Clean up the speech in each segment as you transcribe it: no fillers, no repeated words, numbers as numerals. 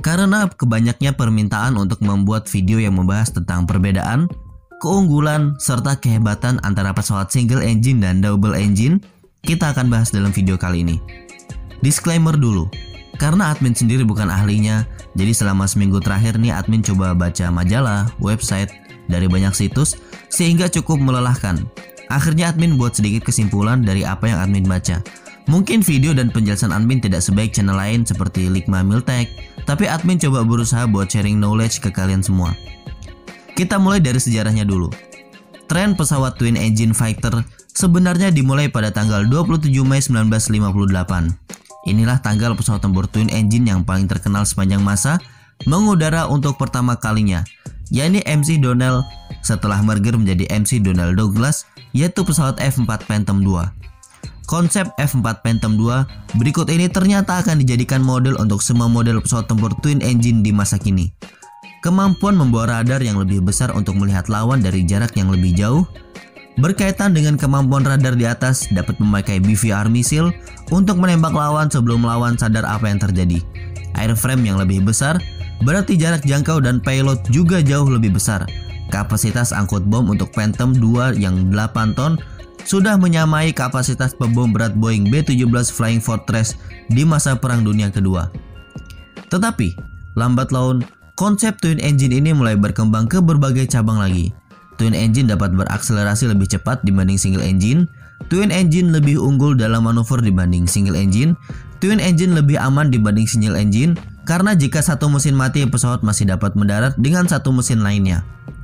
Karena kebanyaknya permintaan untuk membuat video yang membahas tentang perbedaan, keunggulan, serta kehebatan antara pesawat single engine dan double engine, kita akan bahas dalam video kali ini. Disclaimer dulu, karena admin sendiri bukan ahlinya, jadi selama seminggu terakhir nih admin coba baca majalah, website, dari banyak situs, sehingga cukup melelahkan. Akhirnya admin buat sedikit kesimpulan dari apa yang admin baca. Mungkin video dan penjelasan admin tidak sebaik channel lain seperti Ligma Miltech, tapi admin coba berusaha buat sharing knowledge ke kalian semua. Kita mulai dari sejarahnya dulu. Tren pesawat twin engine fighter sebenarnya dimulai pada tanggal 27 Mei 1958. Inilah tanggal pesawat tempur twin engine yang paling terkenal sepanjang masa mengudara untuk pertama kalinya, yakni MC Donnell setelah merger menjadi MC Donald Douglas, yaitu pesawat F4 Phantom II. Konsep F4 Phantom II berikut ini ternyata akan dijadikan model untuk semua model pesawat tempur twin engine di masa kini. Kemampuan membawa radar yang lebih besar untuk melihat lawan dari jarak yang lebih jauh. Berkaitan dengan kemampuan radar di atas, dapat memakai BVR misil untuk menembak lawan sebelum lawan sadar apa yang terjadi. Airframe yang lebih besar, berarti jarak jangkau dan payload juga jauh lebih besar. Kapasitas angkut bom untuk Phantom II yang 8 ton sudah menyamai kapasitas pembom berat Boeing B-17 Flying Fortress di masa Perang Dunia Kedua. Tetapi, lambat laun, konsep twin engine ini mulai berkembang ke berbagai cabang lagi. Twin engine dapat berakselerasi lebih cepat dibanding single engine. Twin engine lebih unggul dalam manuver dibanding single engine. Twin engine lebih aman dibanding single engine karena jika satu mesin mati, pesawat masih dapat mendarat dengan satu mesin lainnya.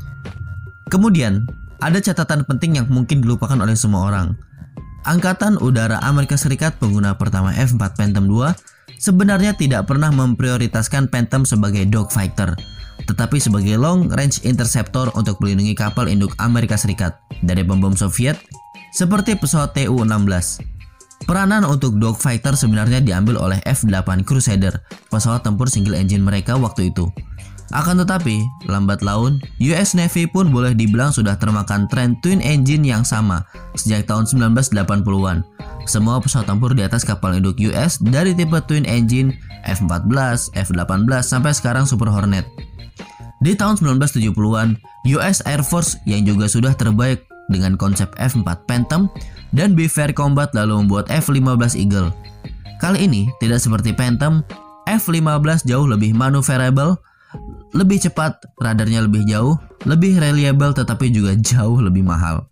Kemudian, ada catatan penting yang mungkin dilupakan oleh semua orang. Angkatan Udara Amerika Serikat pengguna pertama F4 Phantom II sebenarnya tidak pernah memprioritaskan Phantom sebagai dogfighter, tetapi sebagai long range interceptor untuk melindungi kapal induk Amerika Serikat dari bom Soviet seperti pesawat Tu-16. Peranan untuk dogfighter sebenarnya diambil oleh F-8 Crusader, pesawat tempur single engine mereka waktu itu. Akan tetapi, lambat laun, US Navy pun boleh dibilang sudah termakan tren twin engine yang sama sejak tahun 1980-an. Semua pesawat tempur di atas kapal induk US dari tipe twin engine F-14, F-18 sampai sekarang Super Hornet. Di tahun 1970-an, US Air Force yang juga sudah terbaik dengan konsep F4 Phantom dan BVR Combat lalu membuat F-15 Eagle. Kali ini tidak seperti Phantom, F-15 jauh lebih maneuverable, lebih cepat, radarnya lebih jauh, lebih reliable tetapi juga jauh lebih mahal.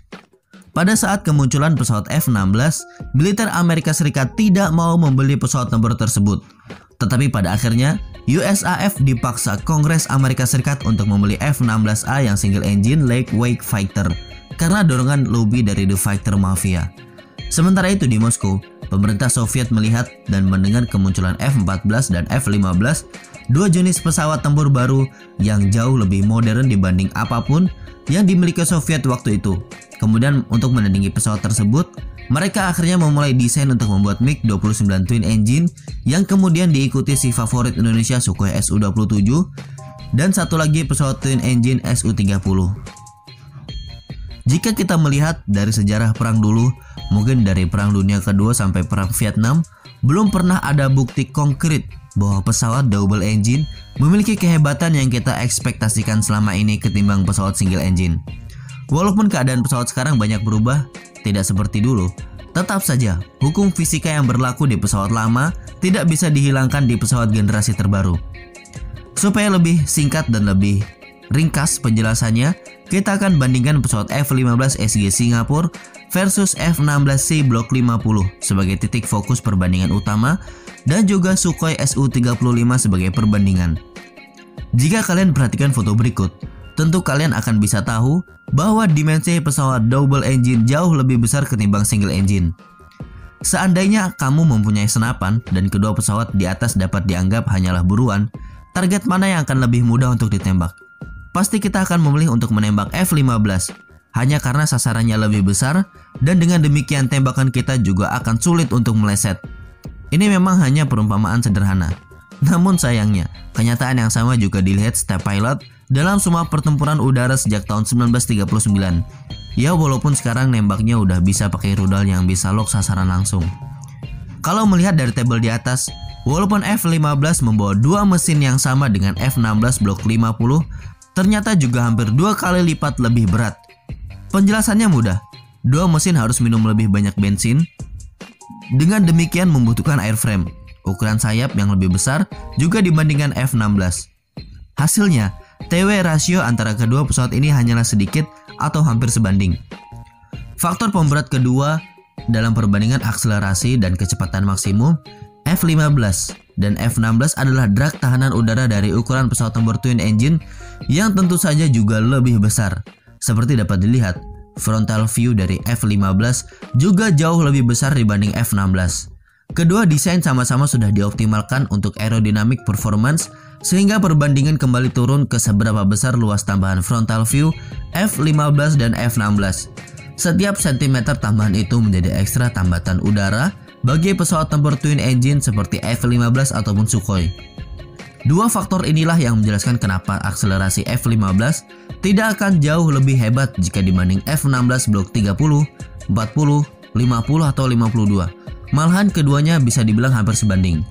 Pada saat kemunculan pesawat F-16, militer Amerika Serikat tidak mau membeli pesawat tempur tersebut. Tetapi pada akhirnya, USAF dipaksa Kongres Amerika Serikat untuk membeli F-16A yang single engine lightweight fighter karena dorongan lobby dari The Fighter Mafia. Sementara itu di Moskow, pemerintah Soviet melihat dan mendengar kemunculan F-14 dan F-15, dua jenis pesawat tempur baru yang jauh lebih modern dibanding apapun yang dimiliki Soviet waktu itu. Kemudian untuk menandingi pesawat tersebut, mereka akhirnya memulai desain untuk membuat MiG-29 twin engine yang kemudian diikuti si favorit Indonesia Sukhoi Su-27 dan satu lagi pesawat twin engine Su-30. Jika kita melihat dari sejarah perang dulu, mungkin dari Perang Dunia Kedua sampai Perang Vietnam, belum pernah ada bukti konkret bahwa pesawat double engine memiliki kehebatan yang kita ekspektasikan selama ini ketimbang pesawat single engine. Walaupun keadaan pesawat sekarang banyak berubah, tidak seperti dulu, tetap saja hukum fisika yang berlaku di pesawat lama tidak bisa dihilangkan di pesawat generasi terbaru. Supaya lebih singkat dan lebih ringkas penjelasannya, kita akan bandingkan pesawat F-15 SG Singapura versus F-16C Block 50 sebagai titik fokus perbandingan utama dan juga Sukhoi Su-35 sebagai perbandingan. Jika kalian perhatikan foto berikut, tentu kalian akan bisa tahu bahwa dimensi pesawat double engine jauh lebih besar ketimbang single engine. Seandainya kamu mempunyai senapan dan kedua pesawat di atas dapat dianggap hanyalah buruan, target mana yang akan lebih mudah untuk ditembak? Pasti kita akan memilih untuk menembak F-15 hanya karena sasarannya lebih besar dan dengan demikian tembakan kita juga akan sulit untuk meleset. Ini memang hanya perumpamaan sederhana. Namun sayangnya, kenyataan yang sama juga dilihat setiap pilot dalam semua pertempuran udara sejak tahun 1939. Ya walaupun sekarang nembaknya udah bisa pakai rudal yang bisa lock sasaran langsung. Kalau melihat dari tabel di atas, Walaupun F15 membawa dua mesin yang sama dengan F16 Block 50, ternyata juga hampir 2 kali lipat lebih berat. Penjelasannya mudah, dua mesin harus minum lebih banyak bensin. Dengan demikian membutuhkan airframe, ukuran sayap yang lebih besar juga dibandingkan F16. Hasilnya, TW rasio antara kedua pesawat ini hanyalah sedikit atau hampir sebanding. Faktor pemberat kedua dalam perbandingan akselerasi dan kecepatan maksimum, F15 dan F16 adalah drag tahanan udara dari ukuran pesawat tempur twin engine yang tentu saja juga lebih besar. Seperti dapat dilihat, frontal view dari F15 juga jauh lebih besar dibanding F16. Kedua desain sama-sama sudah dioptimalkan untuk aerodynamic performance, sehingga perbandingan kembali turun ke seberapa besar luas tambahan frontal view F15 dan F16. Setiap sentimeter tambahan itu menjadi ekstra tambatan udara bagi pesawat tempur twin engine seperti F15 ataupun Sukhoi. Dua faktor inilah yang menjelaskan kenapa akselerasi F15 tidak akan jauh lebih hebat jika dibanding F16 Block 30, 40, 50 atau 52. Malahan keduanya bisa dibilang hampir sebanding.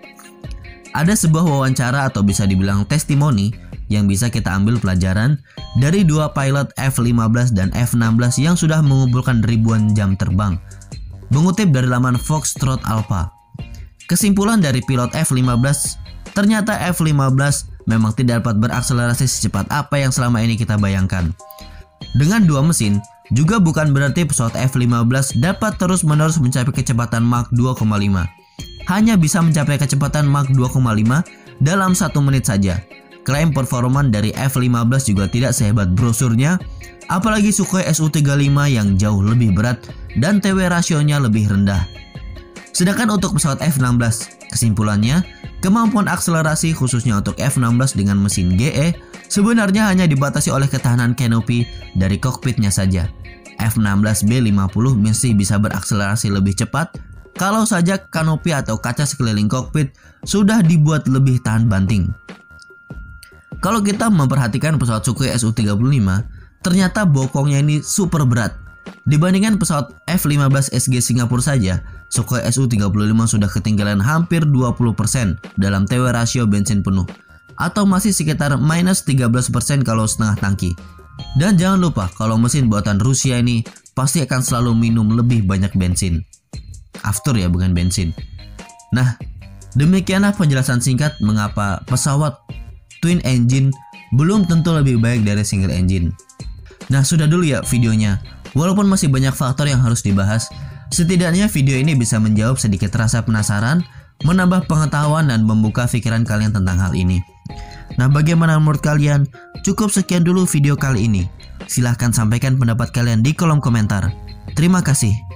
Ada sebuah wawancara atau bisa dibilang testimoni yang bisa kita ambil pelajaran dari dua pilot F15 dan F16 yang sudah mengumpulkan ribuan jam terbang. Mengutip dari laman Foxtrot Alpha, kesimpulan dari pilot F15, ternyata F15 memang tidak dapat berakselerasi secepat apa yang selama ini kita bayangkan. Dengan dua mesin, juga bukan berarti pesawat F15 dapat terus-menerus mencapai kecepatan Mach 2,5. Hanya bisa mencapai kecepatan Mach 2,5 dalam 1 menit saja. Klaim performan dari F15 juga tidak sehebat brosurnya, apalagi Sukhoi Su-35 yang jauh lebih berat dan TW rasionya lebih rendah. Sedangkan untuk pesawat F16, kesimpulannya, kemampuan akselerasi khususnya untuk F16 dengan mesin GE sebenarnya hanya dibatasi oleh ketahanan kanopi dari kokpitnya saja. F16B50 mesti bisa berakselerasi lebih cepat kalau saja kanopi atau kaca sekeliling kokpit sudah dibuat lebih tahan banting. Kalau kita memperhatikan pesawat Sukhoi Su-35, ternyata bokongnya ini super berat. Dibandingkan pesawat F-15 SG Singapura saja, Sukhoi Su-35 sudah ketinggalan hampir 20% dalam TW rasio bensin penuh, atau masih sekitar minus 13% kalau setengah tangki. Dan jangan lupa kalau mesin buatan Rusia ini pasti akan selalu minum lebih banyak bensin. After ya, bukan bensin. Nah, demikianlah penjelasan singkat mengapa pesawat twin engine belum tentu lebih baik dari single engine. Nah, sudah dulu ya videonya. Walaupun masih banyak faktor yang harus dibahas, setidaknya video ini bisa menjawab sedikit rasa penasaran, menambah pengetahuan dan membuka pikiran kalian tentang hal ini. Nah, bagaimana menurut kalian? Cukup sekian dulu video kali ini. Silahkan sampaikan pendapat kalian di kolom komentar. Terima kasih.